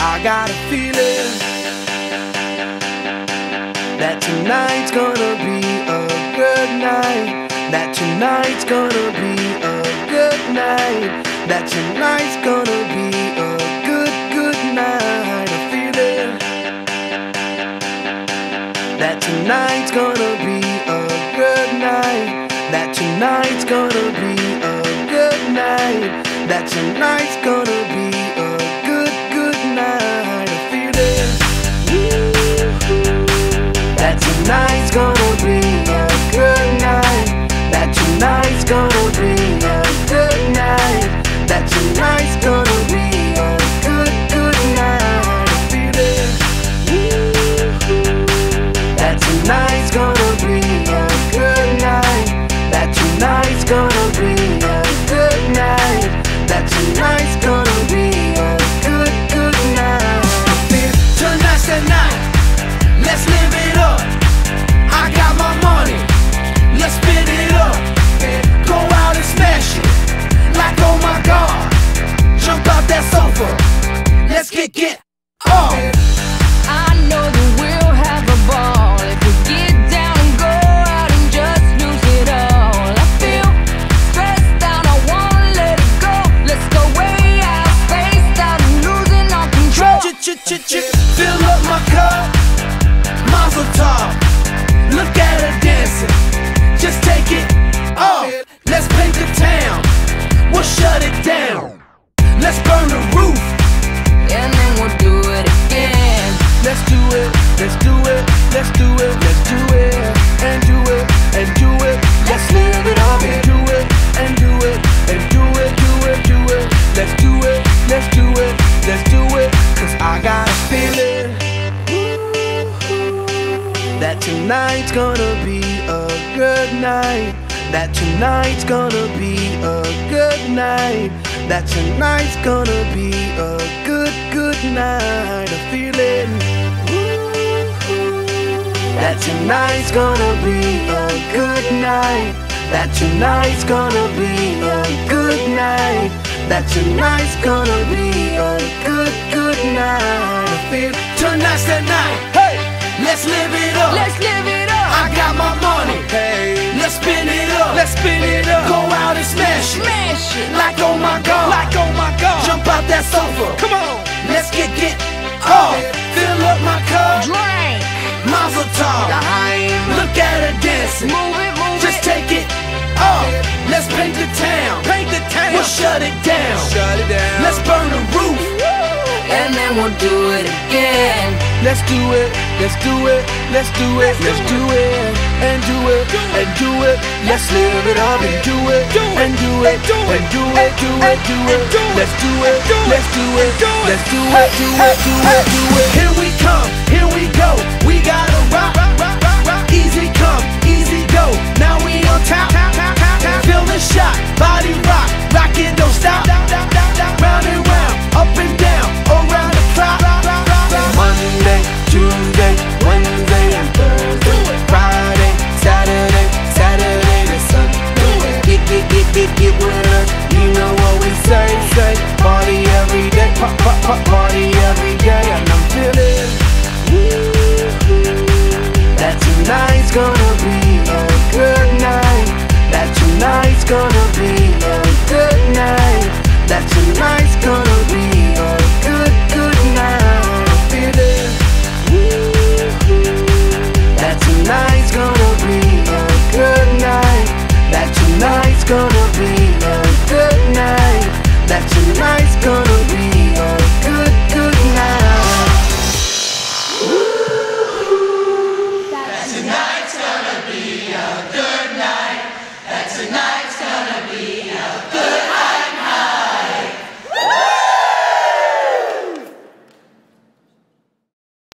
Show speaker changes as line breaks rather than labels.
I got a feeling that tonight's gonna be a good night. That tonight's gonna be a good night. That tonight's gonna be a good night. A feeling that tonight's gonna be a good night. That tonight's gonna be a good night. That tonight's gonna be a good night. A feeling that tonight's gonna be a good night. That tonight's gonna be a good night. That tonight's gonna be a good night. A feeling that tonight's gonna be a good night. That tonight's gonna be a good night. That tonight's gonna be a good night.
Tonight's the night, let's live it up. I got my money, let's spin it up. Go out and smash it, like oh my God. Jump out that sofa, let's get off.
I know that we'll have a ball if we get down and go out and just lose it all. I feel stressed out, I wanna let it go. Let's go way out, spaced out and losing all control.
Fill up my cup, Mazel tov. Look at her dancing, just take it off. Let's paint the town, we'll shut it down. Let's burn the roof,
And then we'll do it again.
Let's do it, let's do it, let's do it, let's do it, and do it, and do it. Let's live it up and do it, and do it, and do it, do it, do it. Let's do it, let's do it, let's do it. Cause I got a feeling that tonight's gonna be a good night. That tonight's gonna be a good night. That tonight's gonna be a good night. A feeling that tonight's gonna be a good night. That tonight's gonna be a good night. That tonight's gonna be a good night. I feel
tonight's the night.
hey,
Let's live it up.
Let's live it up.
I got my money,
hey,
let's spin it up.
let's spin it up.
Go out and smash it,
Smash it.
like oh my God.
Like oh my God,
Jump out that sofa,
come on.
let's get off. Fill up my cup,
Drink.
Mazel tov. Look at her dancing,
Move it, move
just
it.
take it off. Let's paint the town,
Paint the town,
we'll shut it down.
shut it down.
Let's burn the roof,
And then we'll do it again.
Let's do it, let's do it, let's do it, let's do it, and do it, and do it. Let's live it up and do it, and do it, and do it, do it, do it. Let's do it, let's do it, let's do it, do it, do it, do it.
here we come, here we go. We gotta rock, easy come, easy go. Now we on top, feel the shot, body rock, rockin' don't stop. Round and round, up and down, around the clock.
Monday, Tuesday, Wednesday, and Thursday, Friday, Saturday, Saturday to Sunday. Get with us, you know what we say. Party every day, party every day, and I'm feeling that tonight's gonna be a good night. That tonight's gonna be a good night. That tonight's gonna be a good night. I'm feeling that tonight's gonna be a good night. That tonight's gonna be a good night. That tonight's gonna